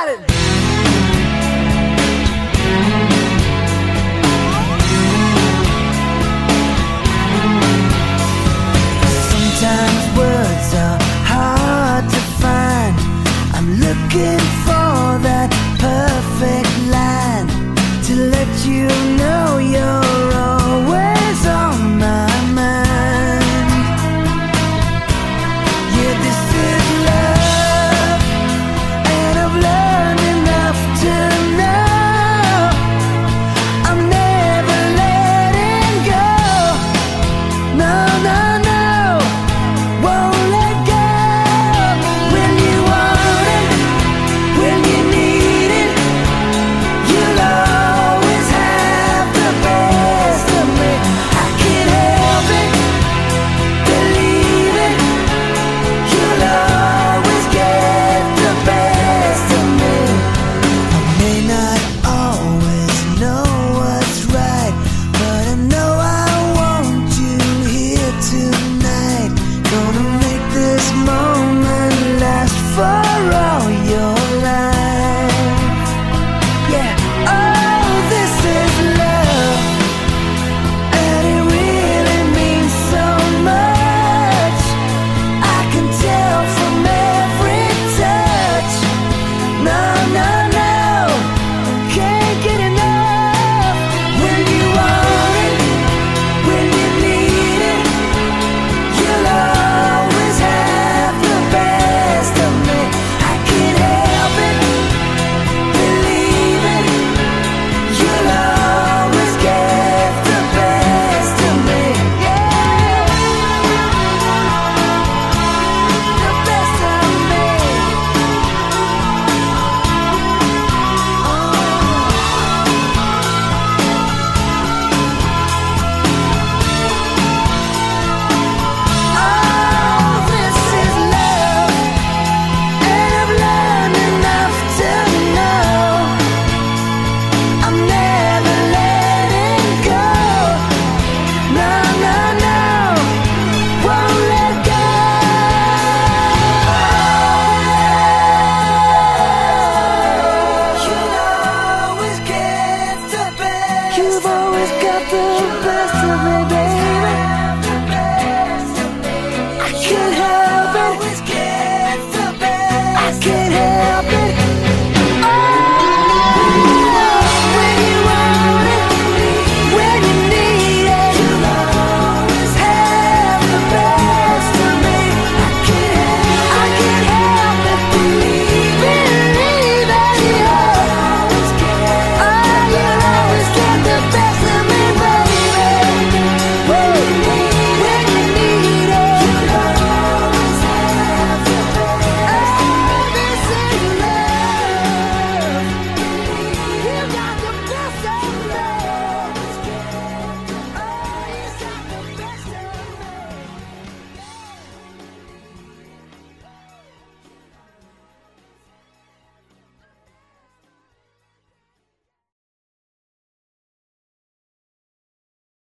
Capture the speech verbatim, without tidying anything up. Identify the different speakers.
Speaker 1: got it. Sometimes words are hard to find. I'm looking for that perfect line to let you know you're always on my mind. Yeah, this is love, and I've learned enough to know I'm never letting go. No, no, no, won't let go. When you want it, when you need it, you'll always have the best of me. I can't help it, believe it, you'll always get the best of me. I may not always know what's right, but I know I want you here tonight. Gonna make this moment last forever.